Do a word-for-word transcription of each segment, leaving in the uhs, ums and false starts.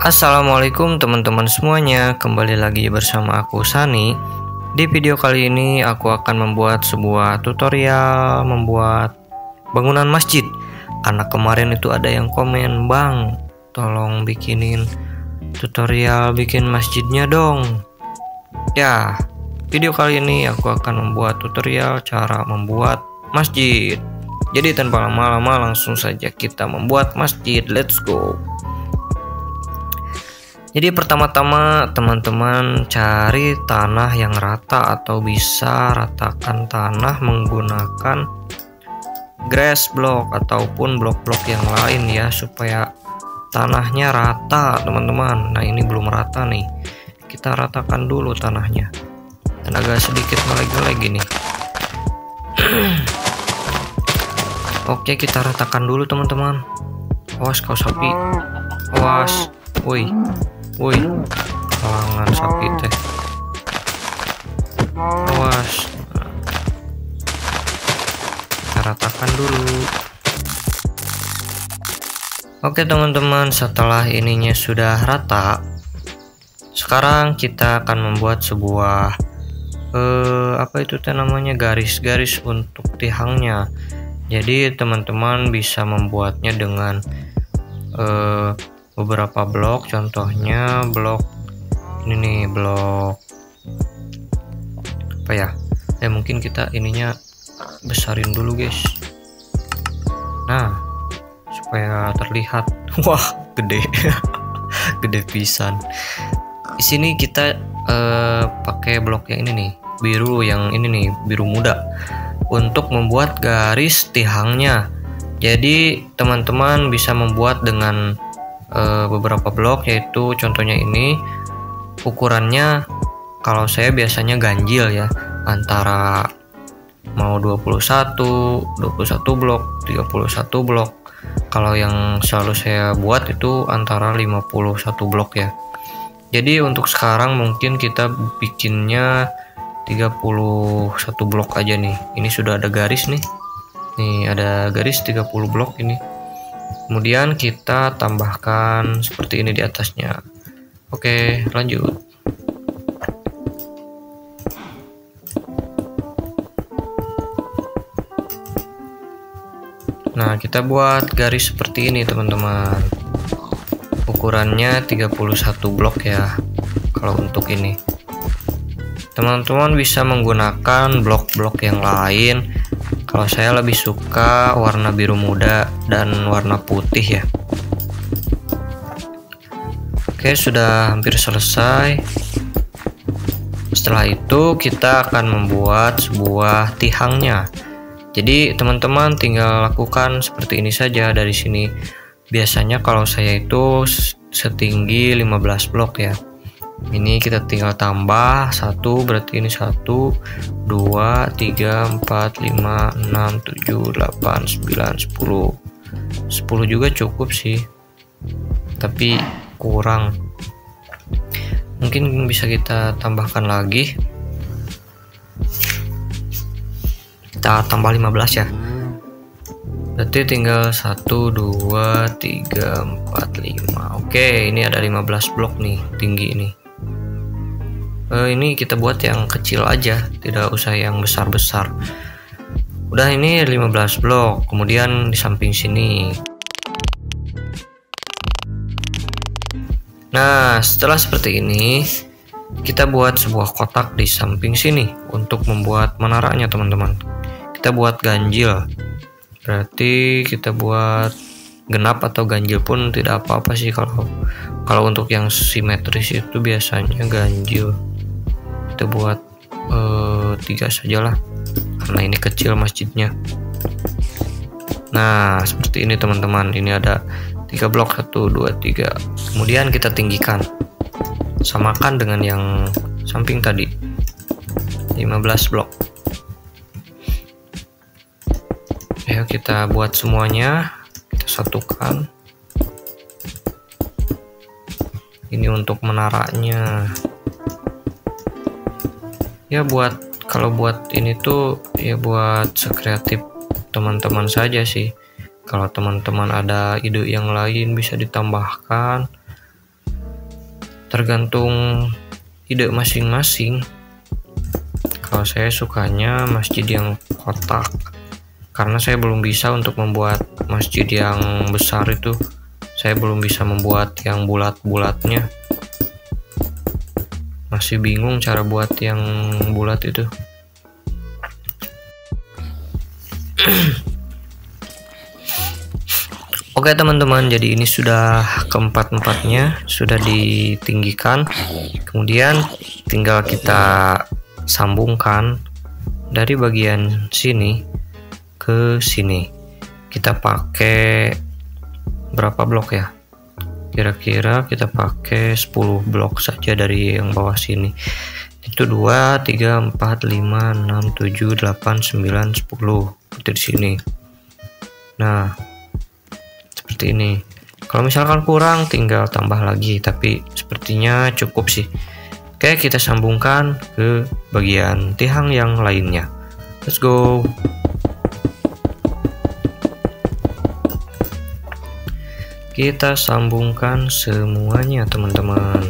Assalamualaikum teman-teman semuanya, kembali lagi bersama aku Sani. Di video kali ini aku akan membuat sebuah tutorial membuat bangunan masjid. Karena kemarin itu ada yang komen, "Bang, tolong bikinin tutorial bikin masjidnya dong." Ya, video kali ini aku akan membuat tutorial cara membuat masjid. Jadi tanpa lama-lama langsung saja kita membuat masjid. Let's go. Jadi pertama-tama teman-teman cari tanah yang rata atau bisa ratakan tanah menggunakan grass block ataupun blok-blok yang lain ya, supaya tanahnya rata teman-teman. Nah ini belum rata nih, kita ratakan dulu tanahnya dan agak sedikit meleg-meleg gini. Oke, kita ratakan dulu teman-teman. Awas kau sapi, awas. Woi, woi, kalangan sapi teh, awas. Kita ratakan dulu. Oke teman-teman, setelah ininya sudah rata, sekarang kita akan membuat sebuah eh, apa itu teh namanya, garis-garis untuk tiangnya. Jadi teman-teman bisa membuatnya dengan eh, beberapa blok, contohnya blok ini nih, blok apa ya, eh mungkin kita ininya besarin dulu guys, nah supaya terlihat. Wah gede gede pisan. Di sini kita eh, pakai blok yang ini nih, biru, yang ini nih, biru muda, untuk membuat garis tiangnya. Jadi teman-teman bisa membuat dengan beberapa blok, yaitu contohnya ini ukurannya, kalau saya biasanya ganjil ya, antara mau dua puluh satu blok, tiga puluh satu blok. Kalau yang selalu saya buat itu antara lima puluh satu blok ya. Jadi untuk sekarang mungkin kita bikinnya tiga puluh satu blok aja nih. Ini sudah ada garis nih. Nih ada garis tiga puluh blok ini. Kemudian kita tambahkan seperti ini di atasnya. Oke, lanjut. Nah, kita buat garis seperti ini teman-teman. Ukurannya tiga puluh satu blok ya. Kalau untuk ini, teman-teman bisa menggunakan blok-blok yang lain. Kalau saya lebih suka warna biru muda dan warna putih ya. Oke, sudah hampir selesai. Setelah itu kita akan membuat sebuah tiangnya. Jadi teman-teman tinggal lakukan seperti ini saja dari sini. Biasanya kalau saya itu setinggi lima belas blok ya. Ini kita tinggal tambah satu, berarti ini satu, dua, tiga, empat, lima, enam, tujuh, delapan, sembilan, sepuluh. Sepuluh juga cukup sih, tapi kurang. Mungkin bisa kita tambahkan lagi. Kita tambah lima belas ya. Berarti tinggal satu, dua, tiga, empat, lima. Oke, ini ada lima belas blok nih tinggi ini. Uh, ini kita buat yang kecil aja, tidak usah yang besar-besar. Udah, ini lima belas blok. Kemudian di samping sini. Nah, setelah seperti ini, kita buat sebuah kotak di samping sini untuk membuat menaranya teman-teman. Kita buat ganjil. Berarti kita buat genap atau ganjil pun tidak apa-apa sih. Kalau kalau untuk yang simetris itu biasanya ganjil. Kita buat uh, tiga sajalah, karena ini kecil masjidnya. Nah seperti ini teman-teman, ini ada tiga blok, satu, dua, tiga. Kemudian kita tinggikan, samakan dengan yang samping tadi, lima belas blok. Ayo kita buat semuanya, kita satukan. Ini untuk menaranya ya. Buat kalau buat ini tuh ya buat sekreatif teman-teman saja sih. Kalau teman-teman ada ide yang lain bisa ditambahkan. tergantung ide masing-masing. Kalau saya sukanya masjid yang kotak, karena saya belum bisa untuk membuat masjid yang besar itu. Saya belum bisa membuat yang bulat-bulatnya. Masih bingung cara buat yang bulat itu. Oke teman-teman, jadi ini sudah keempat-empatnya sudah ditinggikan. Kemudian tinggal kita sambungkan dari bagian sini ke sini. Kita pakai berapa blok ya? Kira-kira kita pakai sepuluh blok saja dari yang bawah sini. Itu dua, tiga, empat, lima, enam, tujuh, delapan, sembilan, sepuluh. Itu di sini. Nah, seperti ini. Kalau misalkan kurang tinggal tambah lagi, tapi sepertinya cukup sih. Oke, kita sambungkan ke bagian tiang yang lainnya. Let's go. Kita sambungkan semuanya teman-teman.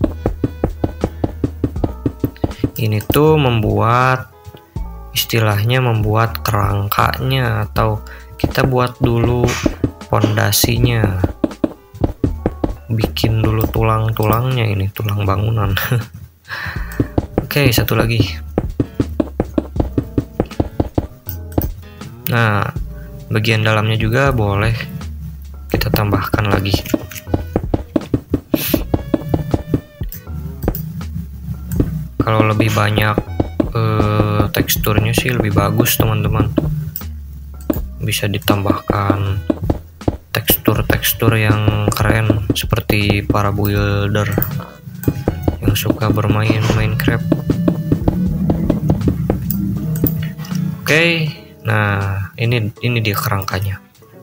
Ini tuh membuat, istilahnya membuat kerangkanya, atau kita buat dulu pondasinya, bikin dulu tulang-tulangnya, ini tulang bangunan. Oke, satu lagi. Nah, bagian dalamnya juga boleh kita tambahkan lagi. Kalau lebih banyak eh, teksturnya sih lebih bagus teman-teman. Bisa ditambahkan tekstur-tekstur yang keren seperti para builder yang suka bermain Minecraft. Oke, nah ini ini dia kerangkanya.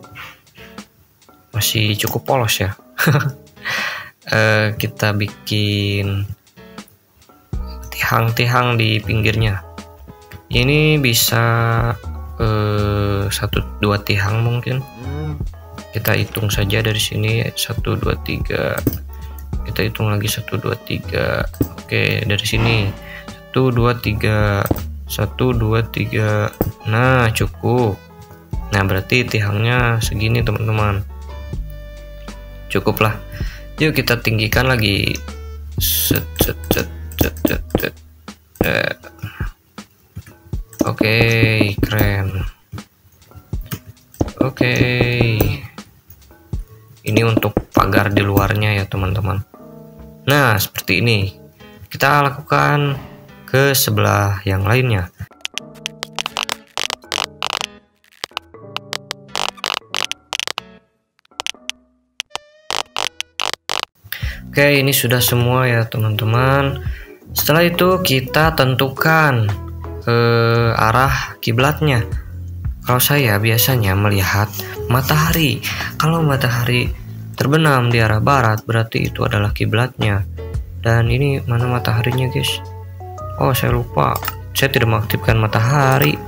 Masih cukup polos ya. uh, kita bikin tiang-tiang di pinggirnya. Ini bisa uh, satu dua tiang mungkin. Kita hitung saja dari sini satu dua tiga. Kita hitung lagi satu dua tiga. Oke, dari sini satu dua tiga. satu dua tiga. Nah, cukup. Nah, berarti tiangnya segini teman-teman. Cukuplah. Yuk kita tinggikan lagi. Set, set, set, set, set, set. Eh. Oke, keren. Oke. Ini untuk pagar di luarnya ya teman-teman. Nah, seperti ini. Kita lakukan ke sebelah yang lainnya. Oke, ini sudah semua ya teman-teman. Setelah itu kita tentukan eh, arah kiblatnya. Kalau saya biasanya melihat matahari. Kalau matahari terbenam di arah barat, berarti itu adalah kiblatnya. Dan ini mana mataharinya, guys? Oh, saya lupa. Saya tidak mengaktifkan matahari.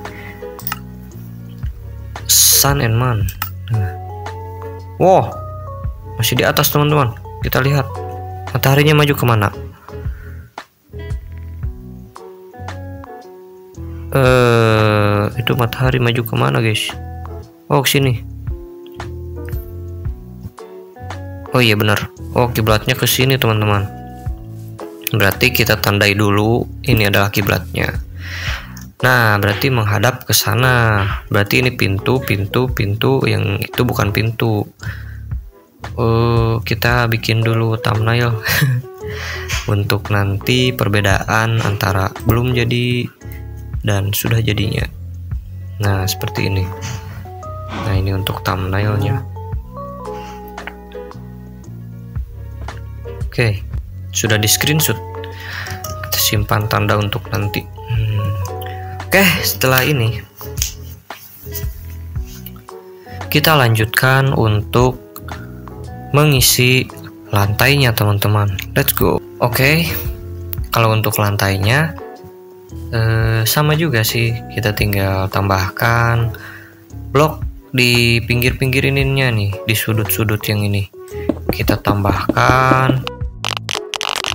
Sun and Moon. Nah. Wow, masih di atas teman-teman. Kita lihat mataharinya maju kemana. Eh, itu matahari maju kemana, guys? Oh, ke sini. Oh iya benar. Oh, kiblatnya ke sini teman-teman. Berarti kita tandai dulu ini adalah kiblatnya. Nah, berarti menghadap ke sana. Berarti ini pintu, pintu, pintu. Yang itu bukan pintu. Oh, kita bikin dulu thumbnail untuk nanti perbedaan antara belum jadi dan sudah jadinya. Nah, seperti ini. Nah, ini untuk thumbnailnya. Oke, sudah di screenshot. Kita simpan tanda untuk nanti. Hmm. Oke, setelah ini kita lanjutkan untuk mengisi lantainya teman-teman. Let's go. Oke, kalau untuk lantainya eh, sama juga sih. Kita tinggal tambahkan blok di pinggir-pinggir ininya nih, di sudut-sudut yang ini. Kita tambahkan.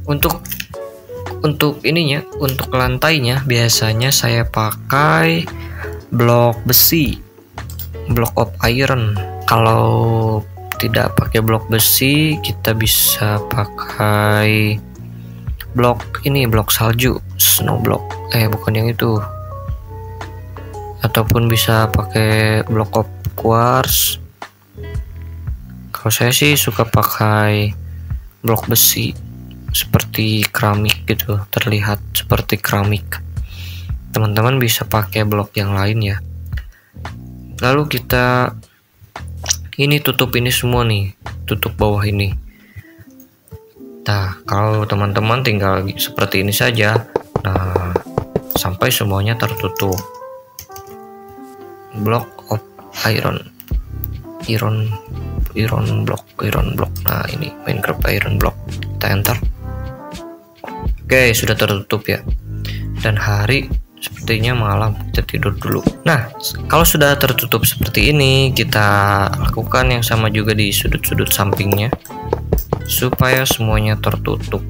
Untuk untuk ininya, untuk lantainya biasanya saya pakai blok besi, block of iron. Kalau tidak pakai blok besi, kita bisa pakai blok ini, blok salju, snow block. Eh, bukan yang itu. Ataupun bisa pakai block of quartz. Kalau saya sih suka pakai blok besi, seperti keramik gitu, terlihat seperti keramik. Teman-teman bisa pakai blok yang lain ya. Lalu kita ini tutup ini semua nih, tutup bawah ini. Nah, kalau teman-teman tinggal seperti ini saja. Nah, sampai semuanya tertutup. Block of iron, iron, iron block, iron block. Nah, ini Minecraft iron block. Kita enter. Oke, sudah tertutup ya. Dan hari sepertinya malam, kita tidur dulu. Nah, kalau sudah tertutup seperti ini, kita lakukan yang sama juga di sudut-sudut sampingnya supaya semuanya tertutup.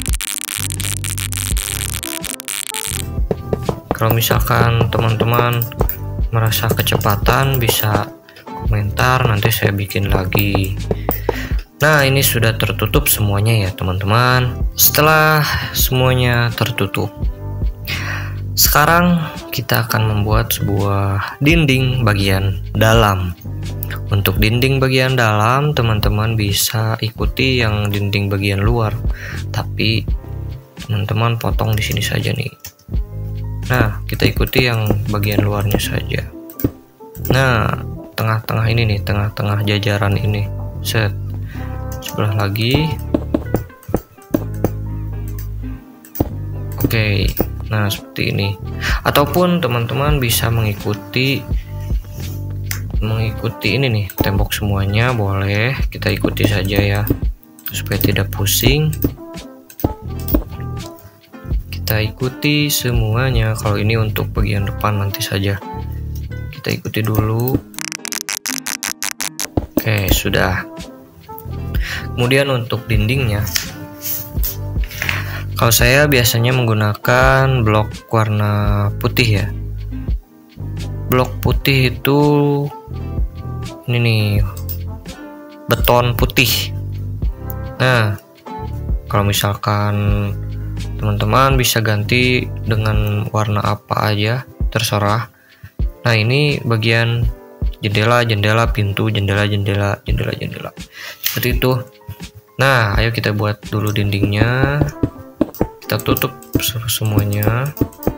Kalau misalkan teman-teman merasa kecepatan, bisa komentar, nanti saya bikin lagi. Nah, ini sudah tertutup semuanya ya teman-teman. Setelah semuanya tertutup, sekarang kita akan membuat sebuah dinding bagian dalam. Untuk dinding bagian dalam, teman-teman bisa ikuti yang dinding bagian luar, tapi teman-teman potong di sini saja nih. Nah, kita ikuti yang bagian luarnya saja. Nah, tengah-tengah ini nih, tengah-tengah jajaran ini. Set. Sebelah lagi. Oke, nah seperti ini. Ataupun teman-teman bisa mengikuti mengikuti ini nih, tembok semuanya boleh, kita ikuti saja ya, supaya tidak pusing. Kita ikuti semuanya. Kalau ini untuk bagian depan nanti saja, kita ikuti dulu. Oke, sudah. Kemudian untuk dindingnya, kalau saya biasanya menggunakan blok warna putih ya. Blok putih itu ini nih, beton putih. Nah, kalau misalkan teman-teman bisa ganti dengan warna apa aja, terserah. Nah, ini bagian jendela, jendela, pintu, jendela, jendela, jendela, jendela. Seperti itu. Nah, ayo kita buat dulu dindingnya. Kita tutup semuanya.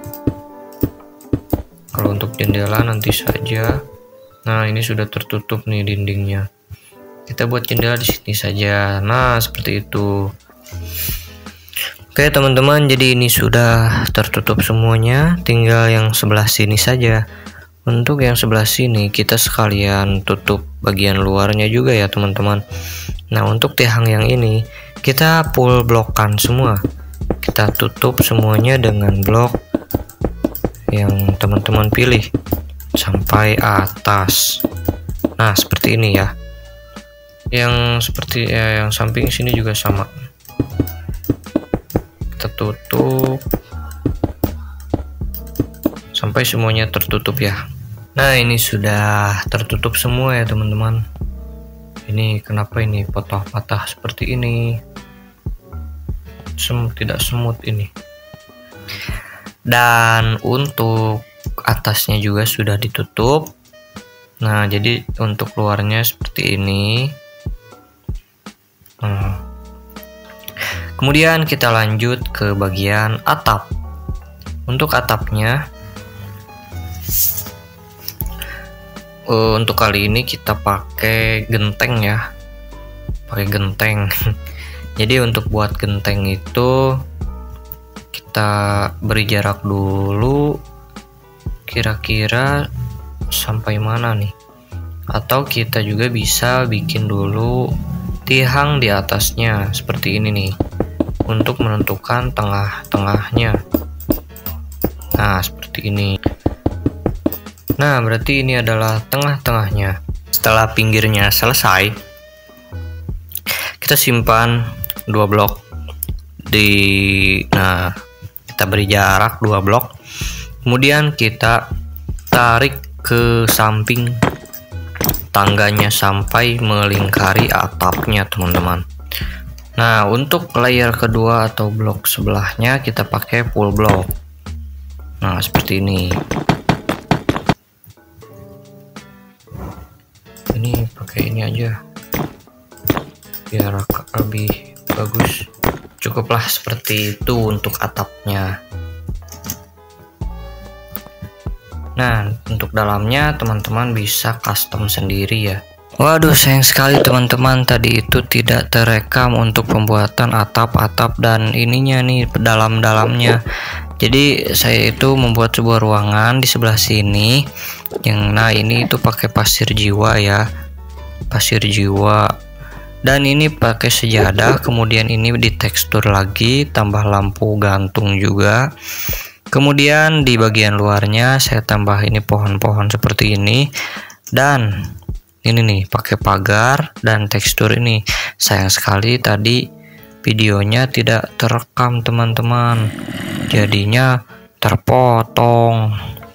Kalau untuk jendela nanti saja. Nah, ini sudah tertutup nih dindingnya. Kita buat jendela di sini saja. Nah, seperti itu. Oke, teman-teman, jadi ini sudah tertutup semuanya. Tinggal yang sebelah sini saja. Untuk yang sebelah sini kita sekalian tutup bagian luarnya juga ya teman-teman. Nah, untuk tiang yang ini kita full blokkan semua. Kita tutup semuanya dengan blok yang teman-teman pilih sampai atas. Nah, seperti ini ya. Yang seperti ya, yang samping sini juga sama. Kita tutup sampai semuanya tertutup ya. Nah, ini sudah tertutup semua ya teman-teman. Ini kenapa ini patah-patah seperti ini? Sem tidak semut ini. Dan untuk atasnya juga sudah ditutup. Nah, jadi untuk luarnya seperti ini. Hmm. Kemudian kita lanjut ke bagian atap. Untuk atapnya, Uh, untuk kali ini kita pakai genteng ya, pakai genteng. Jadi untuk buat genteng itu kita beri jarak dulu, kira-kira sampai mana nih? Atau kita juga bisa bikin dulu tiang di atasnya seperti ini nih, untuk menentukan tengah-tengahnya. Nah, seperti ini. Nah, berarti ini adalah tengah-tengahnya. Setelah pinggirnya selesai, kita simpan dua blok di nah kita beri jarak dua blok, kemudian kita tarik ke samping tangganya sampai melingkari atapnya teman-teman. Nah, untuk layer kedua atau blok sebelahnya kita pakai full block. Nah, seperti ini. Ini pakai ini aja biar lebih bagus. Cukuplah seperti itu untuk atapnya. Nah, untuk dalamnya teman-teman bisa custom sendiri ya. Waduh, sayang sekali teman-teman, tadi itu tidak terekam untuk pembuatan atap-atap dan ininya nih dalam-dalamnya. Jadi saya itu membuat sebuah ruangan di sebelah sini yang nah ini itu pakai pasir jiwa ya, pasir jiwa, dan ini pakai sejadah. Kemudian ini ditekstur lagi, tambah lampu gantung juga. Kemudian di bagian luarnya saya tambah ini pohon-pohon seperti ini, dan ini nih pakai pagar dan tekstur ini. Sayang sekali tadi videonya tidak terekam teman-teman, jadinya terpotong.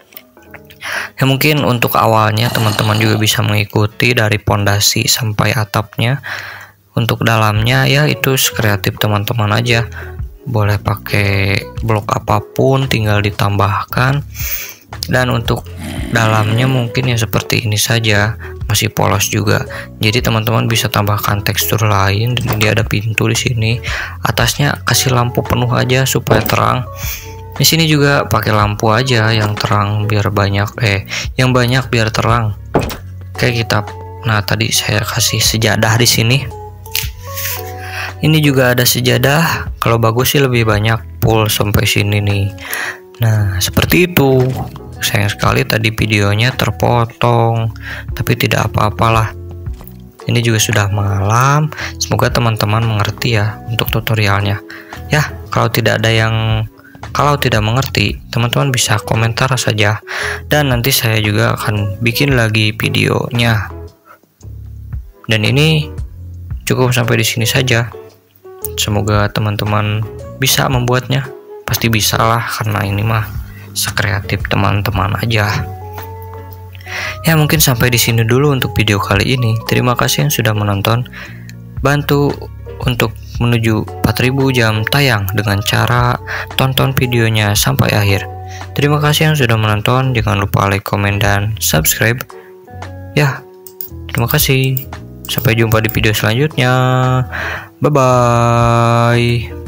Ya mungkin untuk awalnya teman-teman juga bisa mengikuti dari pondasi sampai atapnya. Untuk dalamnya ya itu kreatif teman-teman aja, boleh pakai blok apapun tinggal ditambahkan. Dan untuk dalamnya mungkin ya seperti ini saja, masih polos juga. Jadi teman-teman bisa tambahkan tekstur lain. Dan dia ada pintu di sini. Atasnya kasih lampu penuh aja supaya terang. Di sini juga pakai lampu aja yang terang biar banyak eh yang banyak biar terang. Kayak kita. Nah, tadi saya kasih sejadah di sini. Ini juga ada sejadah. Kalau bagus sih lebih banyak full sampai sini nih. Nah, seperti itu. Sayang sekali tadi videonya terpotong, tapi tidak apa-apalah. Ini juga sudah malam. Semoga teman-teman mengerti ya untuk tutorialnya. Ya, kalau tidak ada yang kalau tidak mengerti, teman-teman bisa komentar saja dan nanti saya juga akan bikin lagi videonya. Dan ini cukup sampai di sini saja. Semoga teman-teman bisa membuatnya. Pasti bisa lah, karena ini mah sekreatif teman-teman aja. Ya mungkin sampai di sini dulu untuk video kali ini. Terima kasih yang sudah menonton. Bantu untuk menuju empat ribu jam tayang dengan cara tonton videonya sampai akhir. Terima kasih yang sudah menonton. Jangan lupa like, komen, dan subscribe. Ya, terima kasih. Sampai jumpa di video selanjutnya. Bye bye.